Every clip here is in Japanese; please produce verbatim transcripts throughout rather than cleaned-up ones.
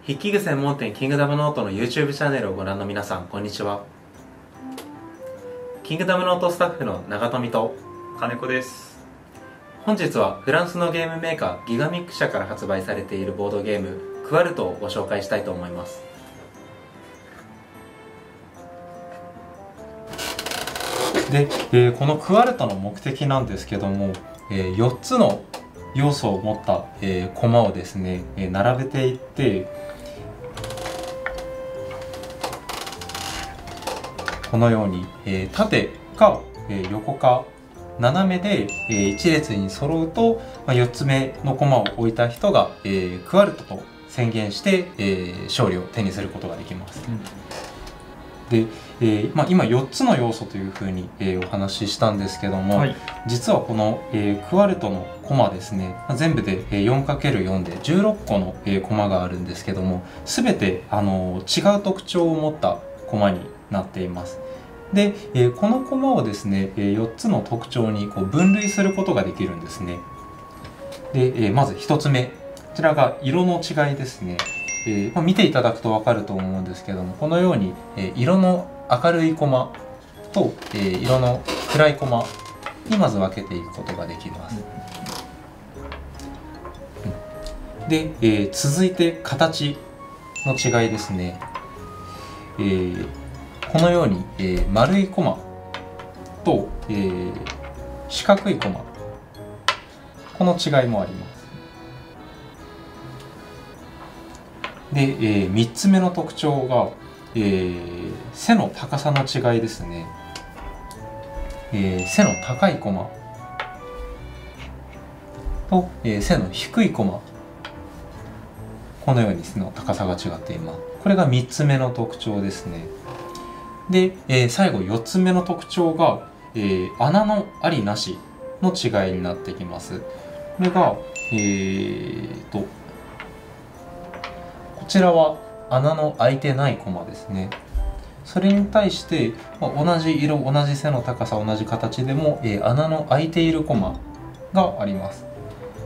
筆記具専門店キングダムノートの YouTube チャンネルをご覧の皆さん、こんにちは。キングダムノートスタッフの長富と金子です。 本日はフランスのゲームメーカーギガミック社から発売されているボードゲームクワルトをご紹介したいと思います。で、えーこのクワルトの目的なんですけども、えーよっつの要素を持った、えー、コマをですね、えー並べていって、このように、えー縦か、えー横か斜めで、えー一列に揃うと、まあ、よっつめのコマを置いた人が、えークワルトと宣言して、えー勝利を手にすることができます。うん、で、えーまあ、今よっつの要素というふうに、えーお話ししたんですけども、はい、実はこの、えークワルトのコマですね、全部で よんかけるよん でじゅうろっこの、えーコマがあるんですけども、全て、あのー違う特徴を持ったコマになっています。で、えーこのコマをですね、えーよっつの特徴にこう分類することができるんですね。で、えーまずひとつめ、こちらが色の違いですね。えーまあ、見ていただくと分かると思うんですけども、このように、えー色の明るいコマと、えー色の暗いコマにまず分けていくことができます。うん、で、えー続いて形の違いですね。えーこのように、えー丸いコマと、えー四角いコマ、この違いもあります。で、えー、みっつめの特徴が、えー背の高さの違いですね。えー背の高いコマと、えー背の低いコマ、このように背の高さが違っています。これがみっつめの特徴ですね。で、えー最後よっつめの特徴が、えー穴のありなしの違いになってきます。これが、えーとこちらは穴の開いてないコマですね。それに対して、まあ、同じ色、同じ背の高さ、同じ形でも、えー穴の開いているコマがあります。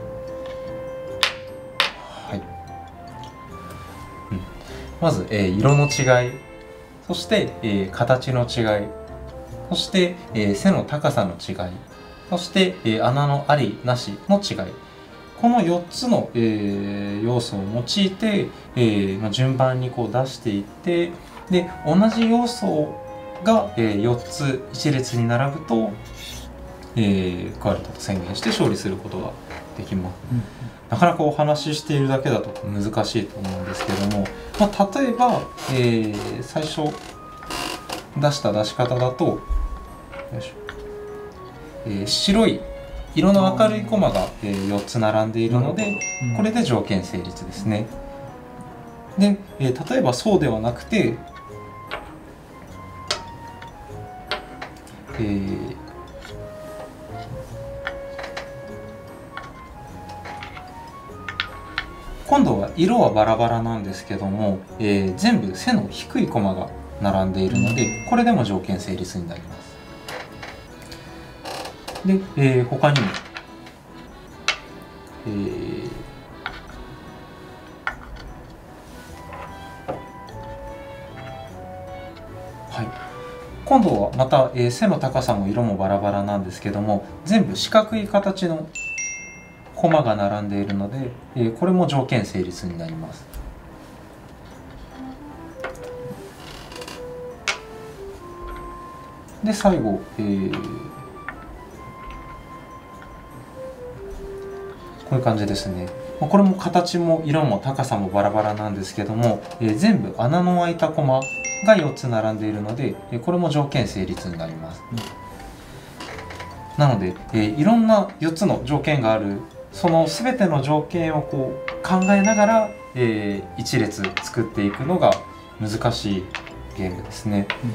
はい。うん、まず、えー色の違い、そして、えー形の違い、そして、えー背の高さの違い、そして、えー穴のありなしの違い。このよっつの、えー要素を用いて、えーまあ、順番にこう出していって、で同じ要素が、えーよっつ一列に並ぶと、えークワルトと宣言して勝利することができます。うん、なかなかお話ししているだけだと難しいと思うんですけども、まあ、例えば、えー最初出した出し方だと、よいしょ、えー白い色の明るいコマがよっつ並んでいるので、うん、これで条件成立ですね。で、えー、例えばそうではなくて、えー、今度は色はバラバラなんですけども、えー、全部背の低いコマが並んでいるので、これでも条件成立になります。で、えー、他にも、えー、はい、今度はまた、えー、背の高さも色もバラバラなんですけども、全部四角い形のコマが並んでいるので、えー、これも条件成立になります。で、最後、えーこういう感じですね。これも形も色も高さもバラバラなんですけども、えー、全部穴の開いたコマがよっつ並んでいるので、えー、これも条件成立になります。うん、なので、えー、いろんなよっつの条件がある、その全ての条件をこう考えながら、えー、一列作っていくのが難しいゲームですね。うん、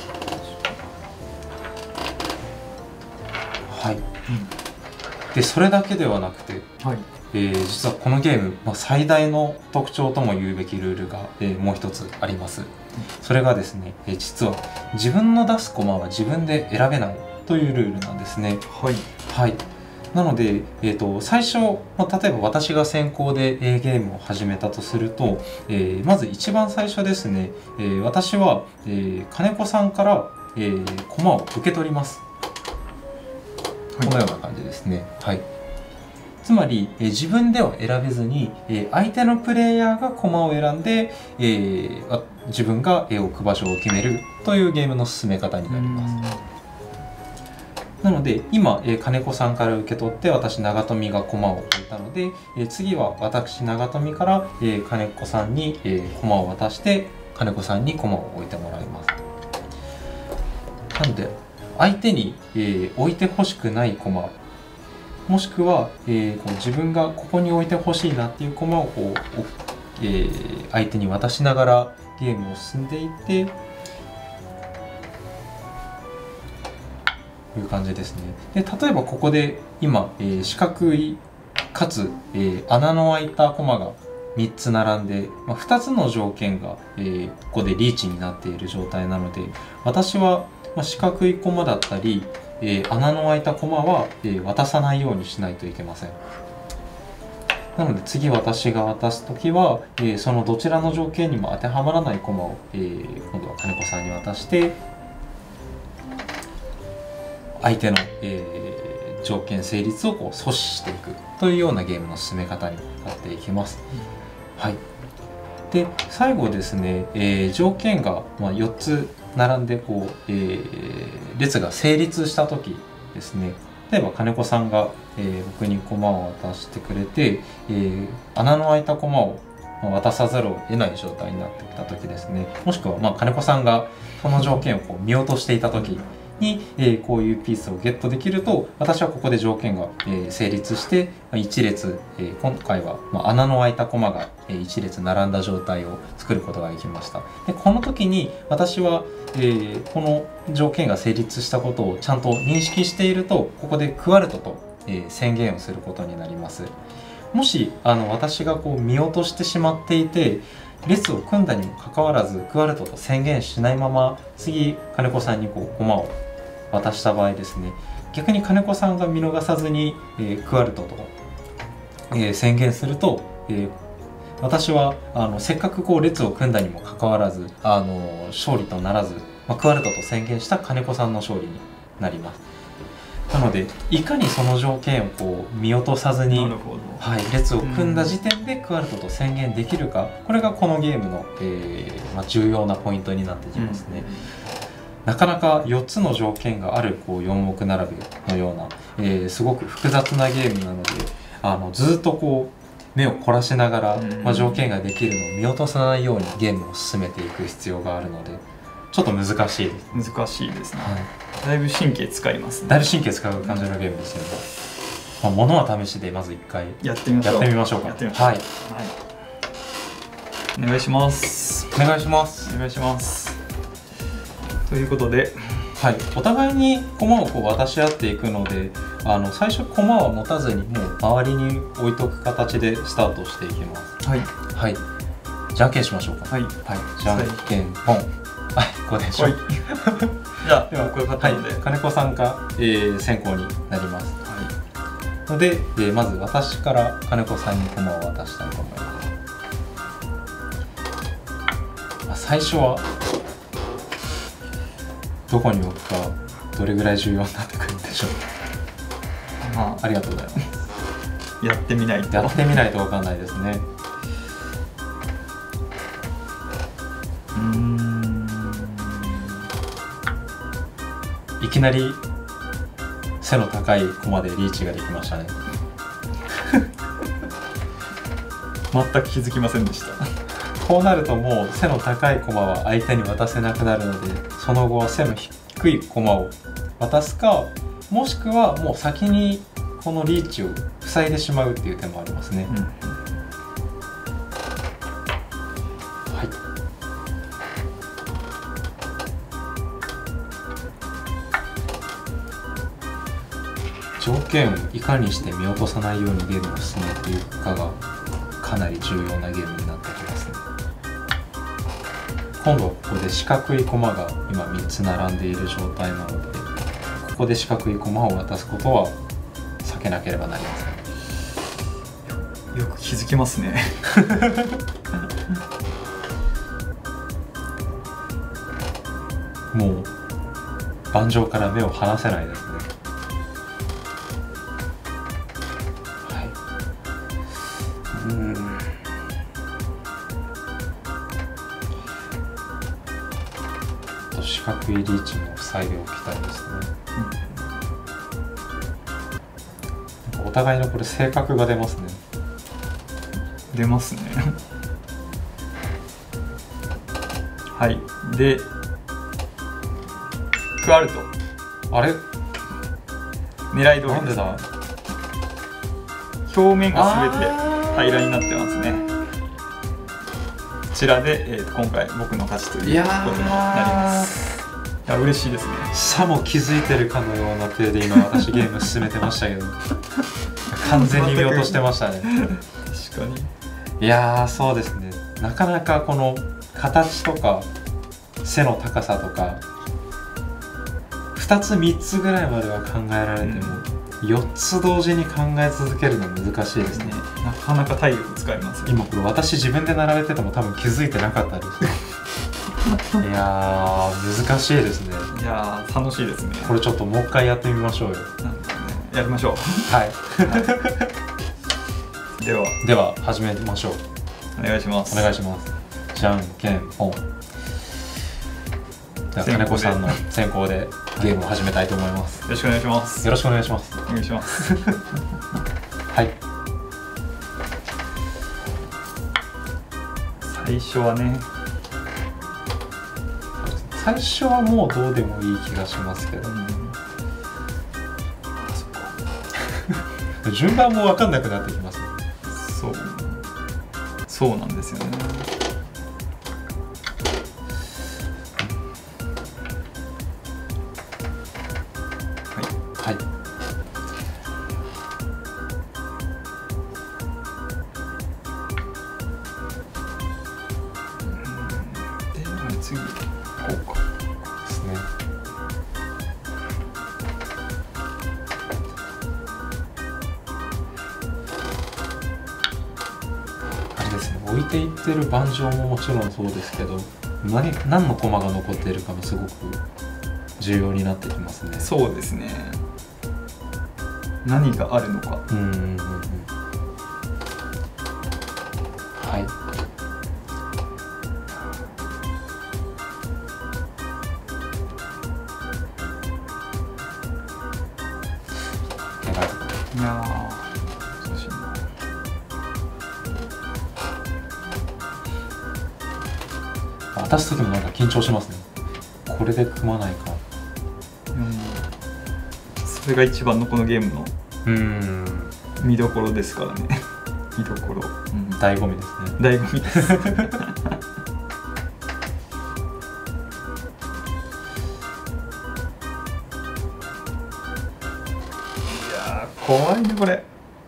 はい。うん、でそれだけではなくて、はい、えー、実はこのゲーム、まあ、最大の特徴とも言うべきルールが、えー、もう一つあります。それがですね、えー、実は自分の出すコマは自分で選べないというルールなんですね。はい、はい、 なので、えー、と最初、まあ、例えば私が先行で、えー、ゲームを始めたとすると、えー、まず一番最初ですね、えー、私は、えー、金子さんから、えー、駒を受け取ります。このような感じですね。はい、つまり、えー、自分では選べずに、えー、相手のプレイヤーが駒を選んで、えー、自分が絵を置く場所を決めるというゲームの進め方になります。なので今、えー、金子さんから受け取って私長富が駒を置いたので、えー、次は私長富から、えー、金子さんに、えー、駒を渡して金子さんに駒を置いてもらいます。なので相手に、えー、置いてほしくない駒、もしくは、えー、こう自分がここに置いてほしいなっていう駒をこう、えー、相手に渡しながらゲームを進んでいってという感じですね。で例えばここで今、えー、四角いかつ、えー、穴の開いた駒がみっつ並んで、まあ、ふたつの条件が、えー、ここでリーチになっている状態なので、私は、まあ、四角い駒だったり、えー、穴の開いた駒は、えー、渡さないようにしないといけません。なので次私が渡す時は、えー、そのどちらの条件にも当てはまらない駒を、えー、今度は金子さんに渡して相手の、えー、条件成立をこう阻止していくというようなゲームの進め方になっていきます。うん、はい、で最後ですね、えー、条件が、まあ、よっつ並んでこう、えー、列が成立した時ですね、例えば金子さんが、えー、僕に駒を渡してくれて、えー、穴の開いた駒を渡さざるを得ない状態になってきた時ですね、もしくは、まあ、金子さんがこの条件をこう見落としていた時に、えー、こういうピースをゲットできると、私はここで条件が、えー、成立していち列、えー、今回は、まあ、穴の開いた駒が、えー、いち列並んだ状態を作ることができました。でこの時に私は、えー、この条件が成立したことをちゃんと認識していると、ここでクワルトと、えー、宣言をすることになります。もしあの私がこう見落としてしまっていて、列を組んだにもかかわらずクワルトと宣言しないまま次金子さんにこう駒を渡した場合ですね、逆に金子さんが見逃さずに、えー、クワルトと、えー、宣言すると、えー、私はあのせっかくこう列を組んだにもかかわらずあの勝利とならず、まあ、クワルトと宣言した金子さんの勝利になります。なのでいかにその条件をこう見落とさずに、はい、列を組んだ時点でクワルトと宣言できるか、これがこのゲームの、えーまあ、重要なポイントになってきますね。うん、なかなかよっつの条件があるこうよん目並べのような、えー、すごく複雑なゲームなので、あのずっとこう目を凝らしながら、まあ、条件ができるのを見落とさないようにゲームを進めていく必要があるので、ちょっと難しいです。 難しいですね。はい、だいぶ神経使いますね。 だいぶ神経使う感じのゲームですよね。まあ、ものは試しでまず一回やってみましょう。 やってみましょうか。 やってみましょう。 はい。 はい、お願いします。 お願いします。 お願いします。ということで、 はい、お互いに駒をこう渡し合っていくので、あの最初駒は持たずにもう周りに置いとく形でスタートしていきます。はい。はい。じゃんけんしましょうか。 はい。 はい。じゃんけんポン。はい、こうでしょう。 じゃあ、ではこれ買ったので、 はい、金子さんが、えー、先行になります。はい。ので、えー、まず私から金子さんに駒を渡したいと思います。まあ、最初はどこに置くかどれぐらい重要になってくるんでしょう。まあ、ありがとうございます。 やってみないと。 やってみないとわかんないですね。うーん。いきなり背の高い駒でリーチができましたね。 全く気づきませんでした。 こうなるともう背の高い駒は相手に渡せなくなるので、その後は背の低い駒を渡すか、もしくはもう先にこのリーチを塞いでしまうっていう手もありますね。うん、はい。条件をいかにして見落とさないようにゲームを進めていくかがかなり重要なゲームになってきますね。今度はここで四角い駒が今みっつ並んでいる状態なので、ここで四角い駒を渡すことは避けなければなりません。 よく気づきますね。 もう盤上から目を離せないですね。はい。うん。と四角いリーチも塞いでおきたいですね。うん、お互いのこれ性格が出ますね。 出ますね。はい。で。クワルト。 あれ狙い通りです。 なんでだ。 表面がすべて平らになってますね。こちらで、えー、と今回僕の勝ちということになります。いや嬉しいですね。 さも気づいてるかのような手で今私ゲーム進めてましたけど完全に見落としてましたね。 確かに。 いやーそうですね。なかなかこの形とか背の高さとかふたつみっつぐらいまでは考えられても、うん、よっつ同時に考え続けるの難しいですね。 なかなか体力使いますよ。 今これ私自分で並べてても多分気づいてなかったです。いやー難しいですね。 いやー楽しいですね。 これちょっともう一回やってみましょうよ。 なんかね、やりましょう。 はい、 はい、ではでは始めましょう。 お願いします。 お願いします。じゃんけんぽん。じゃあ金子さんの先行でゲームを始めたいと思います。 よろしくお願いします。 よろしくお願いします。 お願いします。 はい。 最初はね。 最初はもうどうでもいい気がしますけど。うん、あそっか。順番も分かんなくなってきますね。 そう。そうなんですよね。 はい。 で、次こうか。 ですね。あれですね。置いていってる盤上ももちろんそうですけど、何何の駒が残っているかもすごく重要になってきますね。 そうですね。何があるのか。 うんうんうんうん。はい。 いやー、難しいな。 渡す時もなんか緊張しますね。これで組まないか。 うん。それが一番のこのゲームのうん見どころですからね。見どころ、うん、 醍醐味ですね。 醍醐味です。いやー怖いねこれ。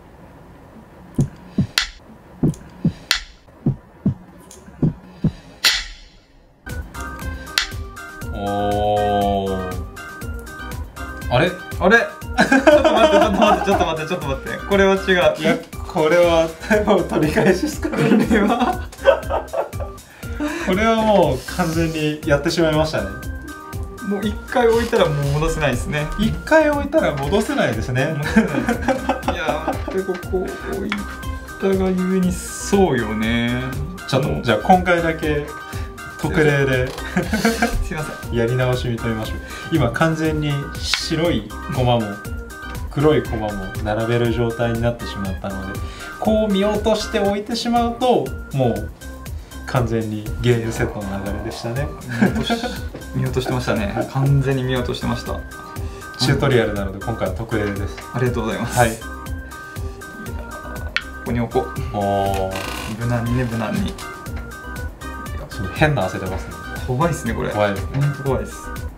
おー、あれあれちょっと待ってちょっと待ってちょっと待ってちょっと待って、これは違う。 いやこれはもう取り返しですかね。これはこれはもう完全にやってしまいましたね。 もう一回置いたらもう戻せないですね。 一回置いたら戻せないですね。 戻せないですね。いやーここ置いたがゆえにそうよね。 ちょっとじゃあ今回だけ特例ですいませんやり直し認めましょう。今完全に白い駒も黒い駒も並べる状態になってしまったので、こう見落としておいてしまうともう完全にゲームセットの流れでしたね。 見落としてましたね。完全に見落としてました。 チュートリアルなので今回は特例です。 ありがとうございます。 はい。いやここに置こう。お無難にね無難に。 変な汗出ますね。 怖いですねこれ。 怖いですね。 本当怖いです。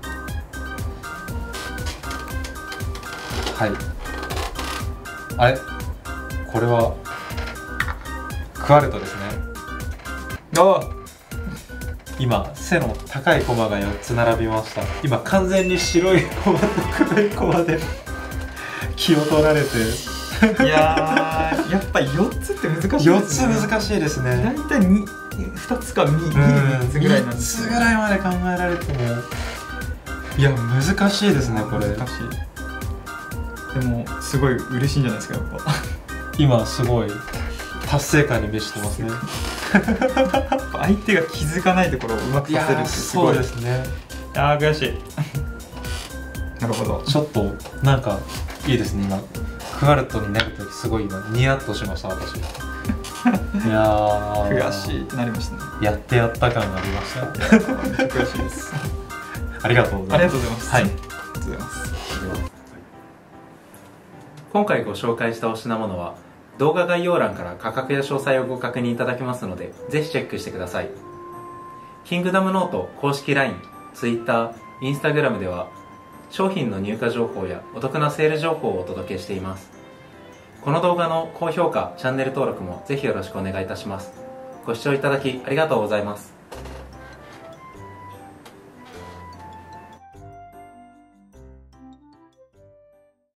はい。あれこれはクワルトですね。 ああ今背の高い駒がよっつ並びました。今完全に白い駒と黒い駒で気を取られていやーやっぱよっつって難しいですね。 よっつ難しいですね。 大体にふたつかみっつぐらいなんですよ。みっつぐらいまで考えられてもいや難しいですねこれ。 難しい。でもすごい嬉しいんじゃないですかやっぱ。 今すごい達成感に満ちてますね。 相手が気づかないところをうまくさせるってすごい。 そうですね。 あー悔しい。なるほど。 ちょっとなんかいいですね。今クワルトになるときすごい今ニヤッとしました私。いやー悔しいなりましたね。 やってやった感がありました。 悔しいです。 ありがとうございます。 ありがとうございます。 はい。 ありがとうございます。 今回ご紹介したお品物は動画概要欄から価格や詳細をご確認いただけますので、ぜひチェックしてください。キングダムノート公式 ライン、Twitter、Instagram では商品の入荷情報やお得なセール情報をお届けしています。この動画の高評価、チャンネル登録もぜひよろしくお願いいたします。ご視聴いただきありがとうございます。